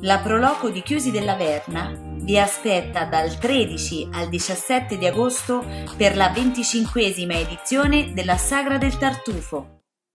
La Proloco di Chiusi della Verna vi aspetta dal 13 al 17 di agosto per la 25esima edizione della Sagra del Tartufo.